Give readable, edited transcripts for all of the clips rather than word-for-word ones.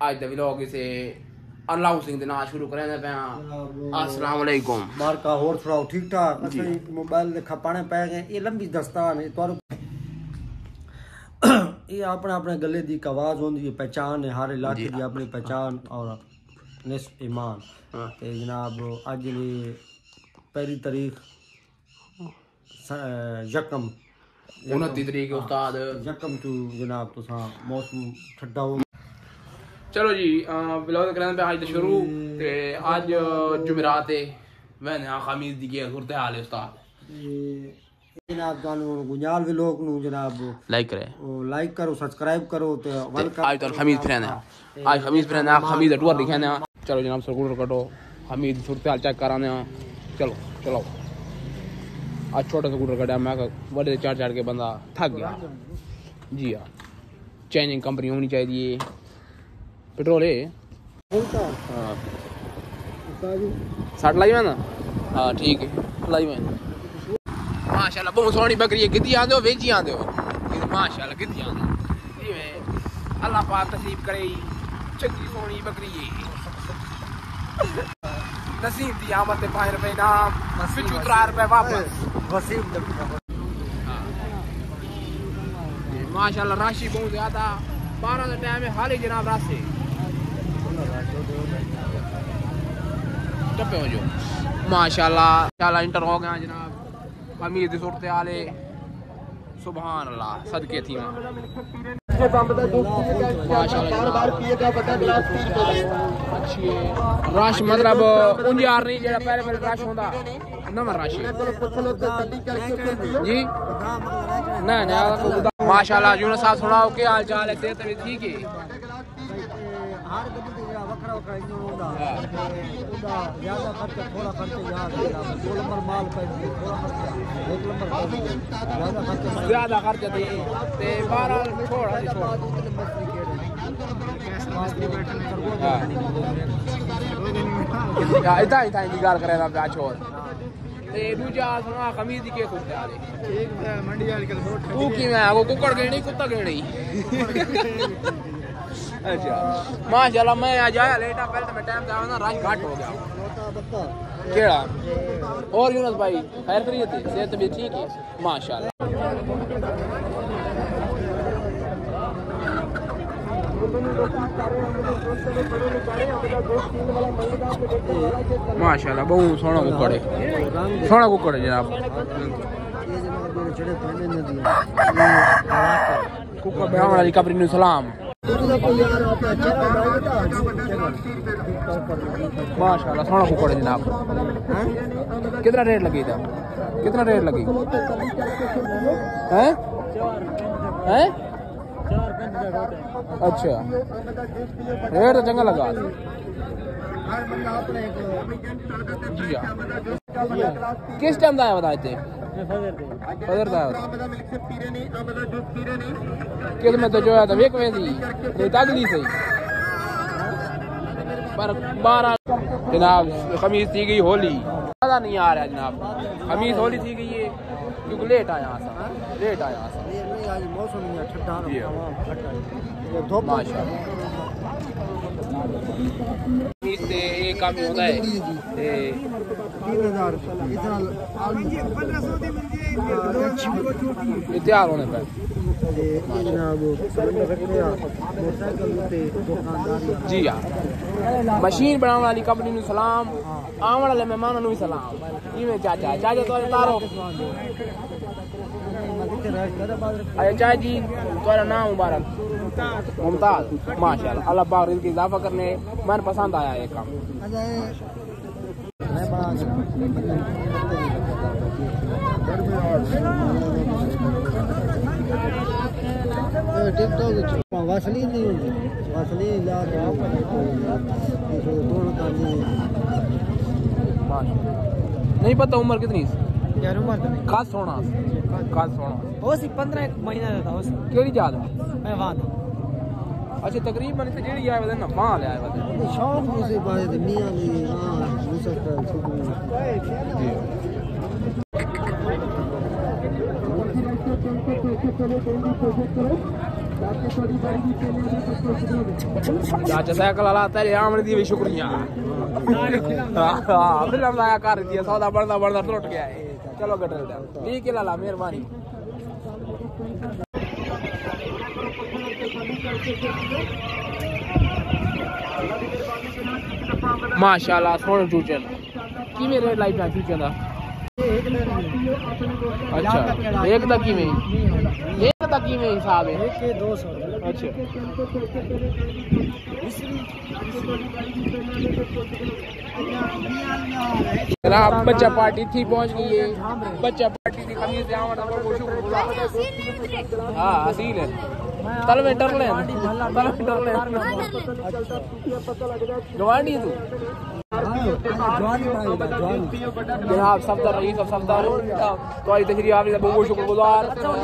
आज the vlog इसे announcing दे नाल शुरू करें पे। अस्सलाम वालेकुम मार्का और सुनाओ ठीक ठाक। असली मोबाइल दे खपाने पै गए। ये लंबी दस्तान है तो ये अपने अपने गले दी एक आवाज होंदी है, पहचान है, हर इलाके की अपनी पहचान और निस्फ ईमान। ते जनाब अज दी पहली तारीख यकम 29 तरीक उस्ताद यकम टू जनाब तुसा मौसम ठंडा हो। चलो जी व्लॉग करें पे आज शुरू ते आज जुमेरात है मैंने खमीस दी के सूरत हाल है उस्ताद। जनाब जानो गुंजाल व्लॉग नु जनाब लाइक करो सब्सक्राइब करो ते आज तो खमीस फ्रेंड है। आज खमीस फ्रेंड है, खमीस टूर दिखाने। चलो जनाब स्कूटर कटो खमीस सूरत हाल चेक कराने। चलो चलो आज छोटा स्कूटर कटा मैं बड़े चढ़ के बंदा थक गया जी। हाँ चेंजिंग कंपनी होनी चाहिए। पेट्रोल है साठ लाई मैं ना। हाँ ठीक है लाई मैं। माशाल्लाह बहुत सोहनी बकरी है। कितनी आंदे हो वेची आंदे हो माशाल्लाह कितनी आंदे अल्लाह पाक नसीब करे चंगी सोहनी बकरी है। नसीब दी आमद ते 5 रुपए नाम 75 रुपए वापस वसीम। माशाल्लाह राशि बहुत ज्यादा 12 का टाइम है हाल ही जनाब राशि टप्पे हो जो माशाल्लाह इंटर हो गया जनाब। खमीस दी सूरत हाल है सुभान अल्लाह सदके थी रश मतलब उंज यार नहीं जेड़ा पहले पहले रश होंदा नवा रश जी ना ना। माशाल्लाह यूनुस साहब सुनाओ क्या हाल चाल है? सेहत भी ठीक है? हर गड्डी ते वखरा वखरा इंजन होंदा ओदा ज्यादा खर्चा थोड़ा खर्चा याद है। 2 नंबर माल पे थोड़ा खर्चा 1 नंबर ज्यादा खर्चा ते 12 छोड़ा नहीं छोड़ा। हां इता की गाल करे ना प्या छोड़ ते दूजा सुना खमीस दी के सूरत हाल है? एक मंडी वाली कल तू की मैं को कुकड़ गेणी कुत्ता गेणी। अच्छा माशाल्लाह मैं आज आया लेट आ पहले तो मैं टाइम से आया ना रश घट हो गया केड़ा। और यूनुस भाई खैर करिए थे सेहत भी ठीक है माशाल्लाह। माशाल्लाह बहुत सोहना कुकड़ है जनाब। कुकड़ ब्याह वाली कबरी नु सलाम। माशाल्लाह सोहना कुकड़ है जनाब। कितना रेट लगी था? कितना रेट लगी हैं हैं? अच्छा रेट तो चंगा लगा जी। किस टाइम का आया बताए थे? फजर का किस में तो जो है तो वेक वैसी तागली सही पर 12 जनाब खमीस थी गई होली पता नहीं आ रहा जनाब। खमीस होली थी गई है क्योंकि लेट आया मौसम ठंडा एक काम होता है तैयार होने पर जी। हाँ मशीन बनाने वाली कंपनी नु सलाम आने वाले मेहमानों नु सलाम। इवें चाचा तो तारो चाचा जी तुम्हारा नाम मुबारक मुमताज माशाल्लाह अल्लाह पाक रिज़्क़ इजाफा करने मन पसंद आया ये काम। टिकटॉक वासलीन नहीं होती वासलीन ला नहीं पता उम्र कितनी यार उम्र खास सोना वो सी 15 महीना था उस केड़ी याद मैं वहां था। अच्छा तकरीबन इतने जेडी आया वदे ना मां ले आया वदे शौक मुझे बात मियां ने हां मुसक्कर जी चाचा साइकिल वाला तेरे आमने दी भी शुक्रिया। हां फिर हम लाया कर दिया सौदा बढ़दा बढ़दा टूट गया है। चलो गटर ली के लाला मेहरबानी। माशाल्लाह सोने चूचन की मेरे लाइफ है चूचन दा। अच्छा एक तक की में हिसाब है 200। अच्छा जनाब बच्चा पार्टी थी पहुंच गई है। बच्चा पार्टी थी खमीस से आमद को शुक्र। हां असील है तल में डर ले गवांडी तू जनाब सफदर रईस सफदर तो आई तशरीफ आपने बहुत शुक्रगुजार।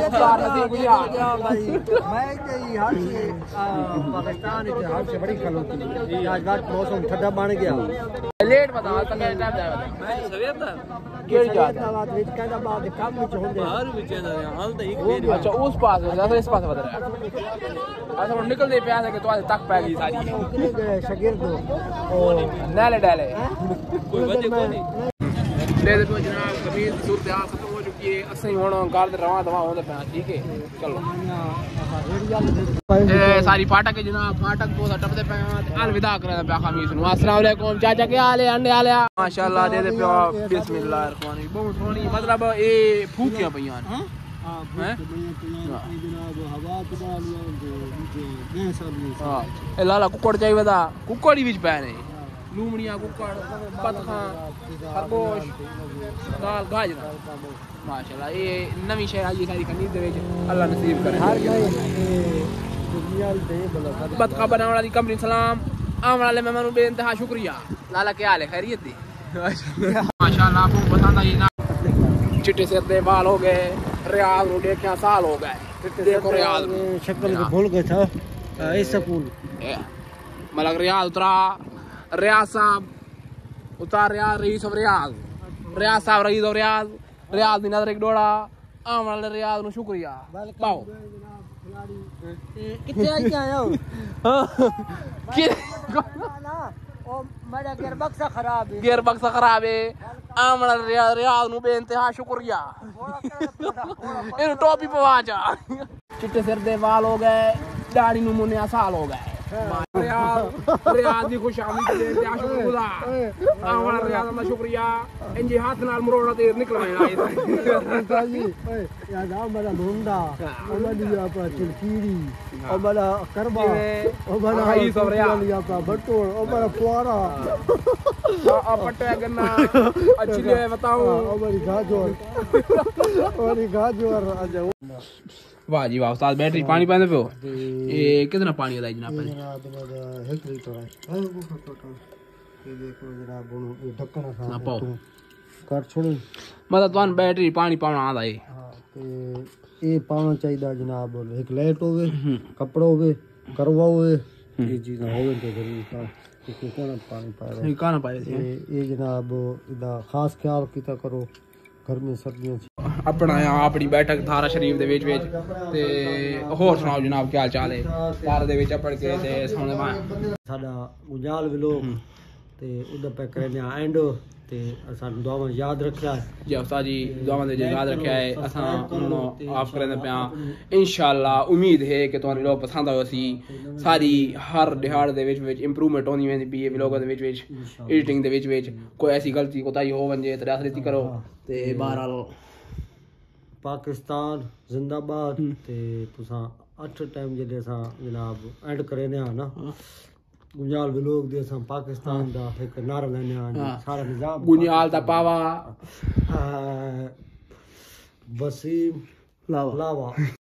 पाकिस्तान से बड़ी खल होती है। आज रात मौसम ठंडा बन गया। लेट बता तक टाइम जाए मैं सवेर तक केड़ी जात कहना बाद काम में होंदे हर विच हाल तो एक अच्छा उस पास है इस पास बता रहा अच्छा वो निकल दे पे आ के तो आज तक पै गई सारी शागिर्द नाले डाले कोई वजह कोई नहीं ले देखो जनाब कमीज सूरत हाल खत्म हो चुकी है। असली होना कार रवा दवा होने पे ठीक है। चलो सारी फाटक है जनाब फाटक तो टपदे पे अलविदा करे पे खमीस नु। अस्सलाम वालेकुम चाचा क्या हाल है अंडे हाल है माशाल्लाह दे दे पे बिस्मिल्लाह रहमान रहीम बहुत सोनी मतलब ए फूकियां पईयां हैं जनाब हवा खुदा लिया दे सब हां ए लाला कुकड़ चाहिए था कुकड़ी विच पै ने लूमड़ियां कुकड़ पतखा खरगोश दाल गाजरा माशाल्लाह ये नवी शहर आई सारी खमीस दे विच अल्लाह नसीब करे हर बतखा बनाने वाली कंपनी सलाम आने वाले मेहमानों बेइंतहा शुक्रिया। लाला क्या हाल है खैरियत थी माशाल्लाह आपको पसंद आई ना। चिट्टे से दे बाल हो गए रियाज रो देखा साल हो गए देखो रियाज शक्ल को भूल गया था इस स्कूल मतलब रियाज उतरा रियाज साहब उतार रियाज रईस ऑफ रियाज रियाज साहब रईस ऑफ रियाज रियाज दी नजर एक डोड़ा आने वाले रियाज नु शुक्रिया पाओ कितने आई आए हो कि ओ मेरा गियर बक्सा खराब है आमड़ा रियाज नु बेइंतहा शुक्रिया इन टोपी पवा जा। चिट्टे सिर दे वाल हो गए दाढ़ी नु मुन्ने साल हो गए रियाज दी खुशामदी दे इंतहा शुक्रगुजार आमड़ा रियाज दा शुक्रिया इंजे हाथ नाल मरोड़ा ते निकल आए जी या गांव मेरा मुंडा ओ मदिया पर चिलकीरी ओ मेरा करबा ओ मेरा ई सब रियाज लिया पर बटोर ओ मेरा पुआरा आ पट्टे गन्ना अच्छी ले बताऊं ओ मेरी गाजर आजा वाह जी वाह उस्ताद बैटरी पानी पाने पे हो ये कितना पानी है जनाब पहले 1 लीटर है ये देखो जनाब ये ढक्कन ना पाओ कर छोड़ो मतलब तुम बैटरी पानी पाना आदा है हां ते ये पाना चाहिए जनाब एक लाइट होवे कपड़ा होवे करवा होवे ये चीज होवे तो जरूरी था कि कौन पानी पाए ये काना पाए ये जनाब इदा खास ख्याल कीता करो गर्मी सर्दियों अपना यहाँ अपनी बैठक धारा शरीफ दे विच ते होर सुनाओ जनाब क्या हाल चाल है धारा दे विच पढ़ के ते सोने साडा गुंजाल व्लॉग ते उदा पे करने एंड ते असा दुआवां याद रखया जी उस्ताद जी दुआवां दे याद रखया है असा उन्हों आप करने पे इंशाल्लाह उम्मीद है कि तुहानू लोग पसंद आयो सी सारी हर दिहाड़ दे विच इंप्रूवमेंट होनी वेंदी पई है व्लॉग दे विच एडिटिंग दे विच कोई ऐसी गलती कोताही हो वंजे ते रासलीती करो ते बहरहाल पाकिस्तान जिंदाबाद ते तुसा 8 टाइम जदे असा जनाब एंड करने ना गुंजाल व्लॉग दे असा पाकिस्तान दा एक नारा लेने सारा निजाम गुंजाल दा पावा वसीम लावा